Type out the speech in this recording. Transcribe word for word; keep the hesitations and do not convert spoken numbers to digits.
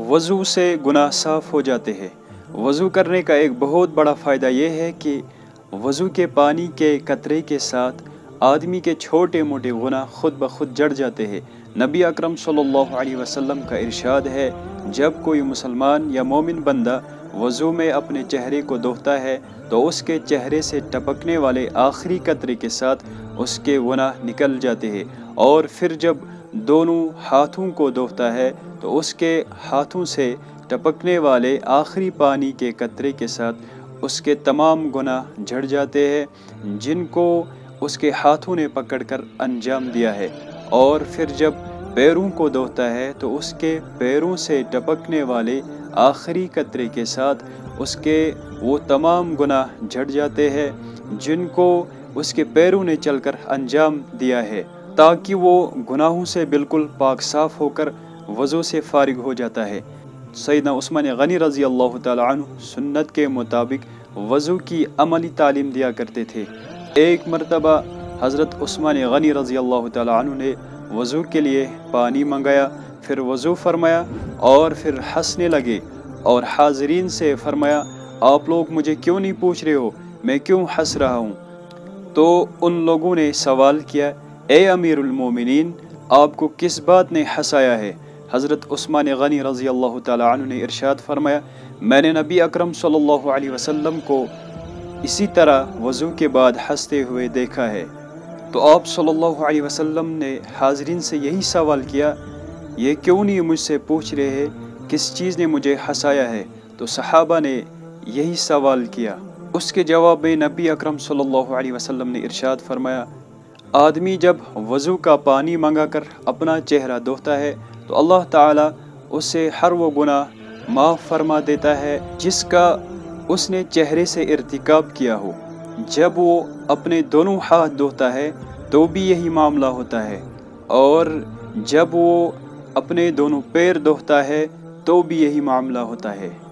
वज़ू से गुनाह साफ़ हो जाते हैं। वज़ू करने का एक बहुत बड़ा फ़ायदा ये है कि वज़ू के पानी के कतरे के साथ आदमी के छोटे मोटे गुनाह खुद ब खुद जड़ जाते हैं। नबी अकरम सल्लल्लाहु अलैहि वसल्लम का इरशाद है, जब कोई मुसलमान या मोमिन बंदा वज़ू में अपने चेहरे को धोता है तो उसके चेहरे से टपकने वाले आखिरी कतरे के साथ उसके गुनाह निकल जाते हैं, और फिर जब दोनों हाथों को धोता है तो उसके हाथों से टपकने वाले आखिरी पानी के कतरे के साथ उसके तमाम गुनाह झड़ जाते हैं जिनको उसके हाथों ने पकड़कर अंजाम दिया है। और फिर जब पैरों को धोता है तो उसके पैरों से टपकने वाले आखिरी कतरे के साथ उसके वो तमाम गुनाह झड़ जाते हैं जिनको उसके पैरों ने चलकर अंजाम दिया है, ताकि वो गुनाहों से बिल्कुल पाक साफ होकर वज़ू से फारिग हो जाता है। सैयदना उस्मान गनी रज़ी अल्लाह ताला अन्हु सुन्नत के मुताबिक वज़ू की अमली तालीम दिया करते थे। एक मरतबा हज़रत उस्मान गनी रज़ी अल्लाह ताला अन्हु ने वज़ू के लिए पानी मंगाया, फिर वज़ू फरमाया और फिर हंसने लगे और हाज़रीन से फरमाया, आप लोग मुझे क्यों नहीं पूछ रहे हो, मैं क्यों हंस रहा हूँ? तो उन लोगों ने सवाल किया, ए अमीरुल मोमिनीन, आपको किस बात ने हंसाया है? हज़रत उस्मान गनी रज़ी अल्लाह ताला अन्हु ने इरशाद फरमाया, मैंने नबी अकरम सल्लल्लाहु अलैहि वसल्लम को इसी तरह वज़ू के बाद हंसते हुए देखा है। तो आप सल्लल्लाहु अलैहि वसल्लम ने हाज़रीन से यही सवाल किया, ये क्यों नहीं मुझसे पूछ रहे हैं किस चीज़ ने मुझे हंसाया है? तो सहाबा ने यही सवाल किया। उसके जवाब में नबी अकरम सल्लल्लाहु अलैहि वसल्लम ने इरशाद फरमाया, आदमी जब वज़ू का पानी मंगा कर अपना चेहरा धोता है तो अल्लाह ताला उससे हर वो गुनाह माफ़ फरमा देता है जिसका उसने चेहरे से इर्तिकाब किया हो। जब वो अपने दोनों हाथ धोता है तो भी यही मामला होता है, और जब वो अपने दोनों पैर धोता है तो भी यही मामला होता है।